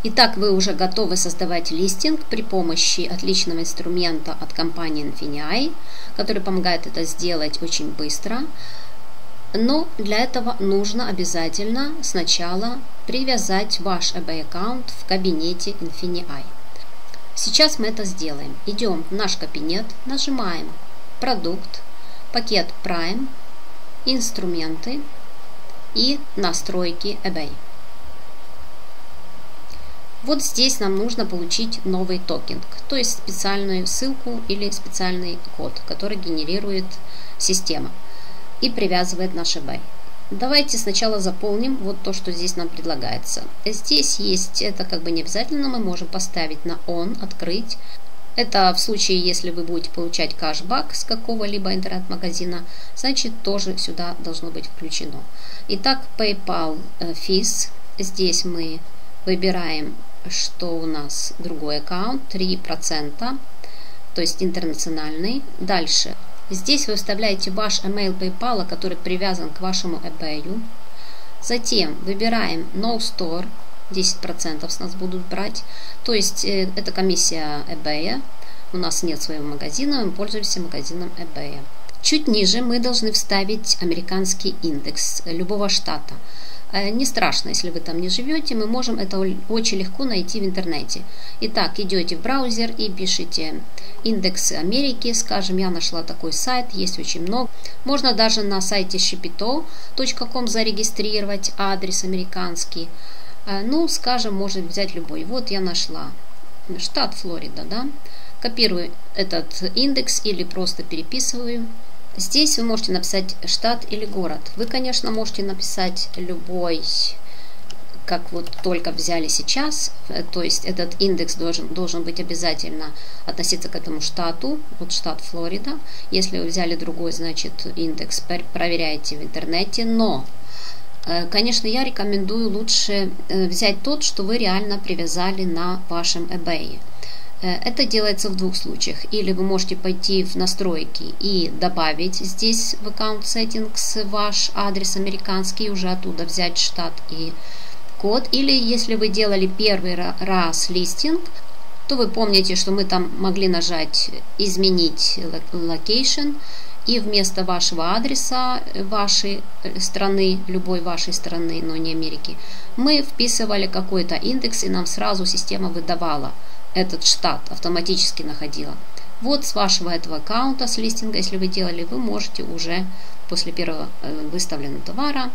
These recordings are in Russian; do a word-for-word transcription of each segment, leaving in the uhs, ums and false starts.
Итак, вы уже готовы создавать листинг при помощи отличного инструмента от компании Infinii, который помогает это сделать очень быстро. Но для этого нужно обязательно сначала привязать ваш eBay аккаунт в кабинете Infinii. Сейчас мы это сделаем. Идем в наш кабинет, нажимаем «Продукт», «Пакет Prime», «Инструменты» и «Настройки eBay». Вот здесь нам нужно получить новый токен, то есть специальную ссылку или специальный код, который генерирует система и привязывает наш eBay. Давайте сначала заполним вот то, что здесь нам предлагается. Здесь есть, это как бы не обязательно, мы можем поставить на on, открыть. Это в случае, если вы будете получать кэшбэк с какого-либо интернет-магазина, значит тоже сюда должно быть включено. Итак, PayPal Fees. Здесь мы выбираем, что у нас другой аккаунт, три процента, то есть интернациональный. Дальше. Здесь вы вставляете ваш email PayPal, который привязан к вашему eBay. Затем выбираем No Store, десять процентов с нас будут брать. То есть э, это комиссия eBay. У нас нет своего магазина, мы пользуемся магазином eBay. Чуть ниже мы должны вставить американский индекс любого штата. Не страшно, если вы там не живете, мы можем это очень легко найти в интернете. Итак, идете в браузер и пишите индекс Америки, скажем, я нашла такой сайт, есть очень много. Можно даже на сайте шипито точка ком зарегистрировать адрес американский. Ну, скажем, можно взять любой. Вот я нашла штат Флорида, да. Копирую этот индекс или просто переписываю. Здесь вы можете написать штат или город. Вы, конечно, можете написать любой, как вот только взяли сейчас. То есть этот индекс должен, должен быть обязательно относиться к этому штату. Вот штат Флорида. Если вы взяли другой, значит индекс проверяйте в интернете. Но, конечно, я рекомендую лучше взять тот, что вы реально привязали на вашем eBay. Это делается в двух случаях. Или вы можете пойти в настройки и добавить здесь в аккаунт settings ваш адрес американский, и уже оттуда взять штат и код. Или если вы делали первый раз листинг, то вы помните, что мы там могли нажать «Изменить location», и вместо вашего адреса вашей страны, любой вашей страны, но не Америки, мы вписывали какой-то индекс, и нам сразу система выдавала этот штат, автоматически находила. Вот с вашего этого аккаунта, с листинга, если вы делали, вы можете уже после первого выставленного товара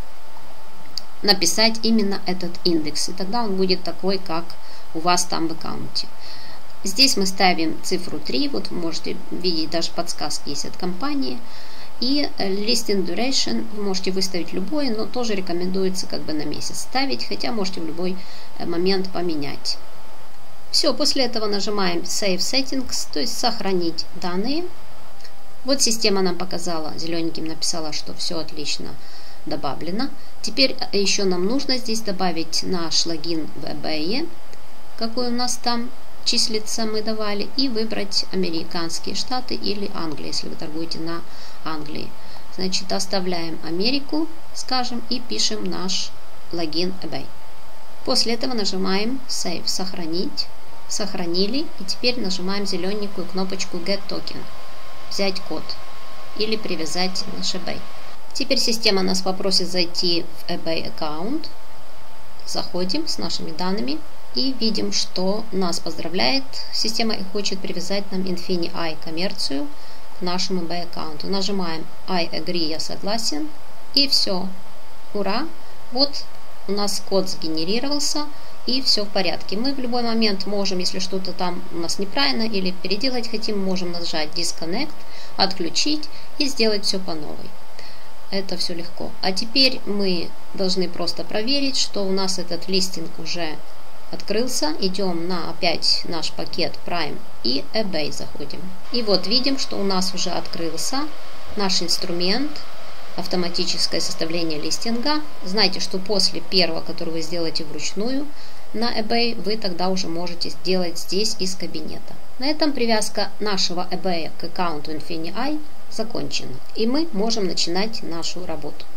написать именно этот индекс. И тогда он будет такой, как у вас там в аккаунте. Здесь мы ставим цифру три. Вот вы можете видеть, даже подсказки есть от компании. И listing duration вы можете выставить любой, но тоже рекомендуется как бы на месяц ставить, хотя можете в любой момент поменять. Все, после этого нажимаем Save Settings, то есть сохранить данные. Вот система нам показала, зелененьким написала, что все отлично добавлено. Теперь еще нам нужно здесь добавить наш логин в eBay, какой у нас там числится, мы давали, и выбрать американские штаты или Англию, если вы торгуете на Англии. Значит, оставляем Америку, скажем, и пишем наш логин eBay. После этого нажимаем Save, сохранить. Сохранили, и теперь нажимаем зелененькую кнопочку Get Token, взять код или привязать наш eBay. Теперь система нас попросит зайти в eBay аккаунт. Заходим с нашими данными и видим, что нас поздравляет система и хочет привязать нам Infinii коммерцию к нашему eBay аккаунту. Нажимаем I agree, я согласен, и все. Ура! Вот у нас код сгенерировался. И все в порядке. Мы в любой момент можем, если что-то там у нас неправильно или переделать хотим, можем нажать Disconnect, отключить и сделать все по новой. Это все легко. А теперь мы должны просто проверить, что у нас этот листинг уже открылся. Идем на опять наш пакет Prime и eBay заходим. И вот видим, что у нас уже открылся наш инструмент. Автоматическое составление листинга. Знайте, что после первого, который вы сделаете вручную на eBay, вы тогда уже можете сделать здесь из кабинета. На этом привязка нашего eBay к аккаунту Infinii закончена. И мы можем начинать нашу работу.